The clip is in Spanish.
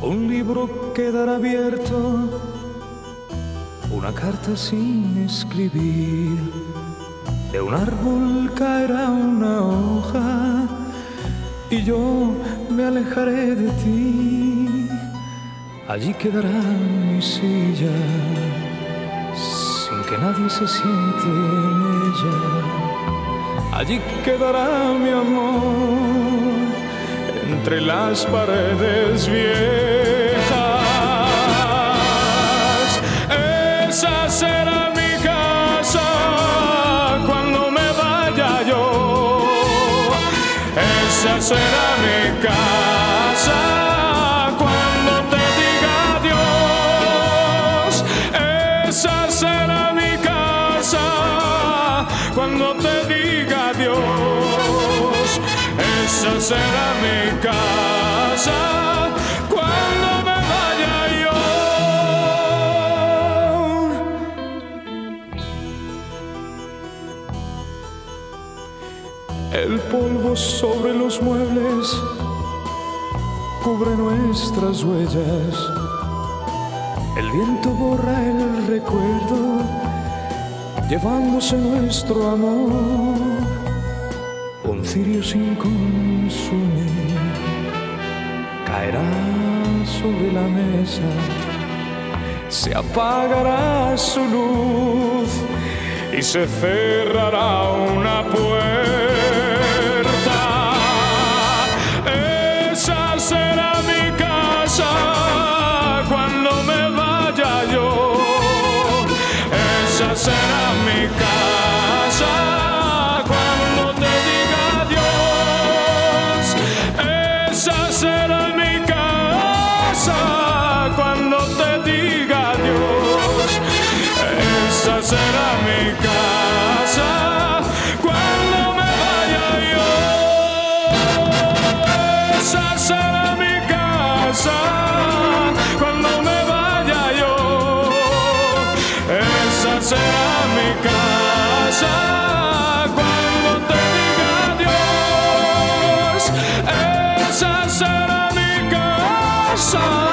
un libro quedará abierto, una carta sin escribir, de un árbol caerá una hoja y yo me alejaré de ti. Allí quedará mi silla, sin que nadie se siente en ella. Allí quedará mi amor, entre las paredes viejas. Esa será mi casa cuando me vaya yo. Esa será mi casa cuando te diga adiós. Esa será mi casa cuando te diga adiós. Esa será mi casa cuando me vaya yo. El polvo sobre los muebles cubre nuestras huellas. El viento borra el recuerdo, llevándose nuestro amor. Un cirio sin consumir caerá sobre la mesa, se apagará su luz y se cerrará una puerta. Esa será mi casa cuando me vaya yo. Esa será mi casa cuando te diga adiós. Esa será mi casa cuando te diga adiós. Esa será mi casa cuando me vaya yo. Esa será mi casa cuando me vaya yo. Esa será mi casa cuando te diga adiós. Esa será mi casa.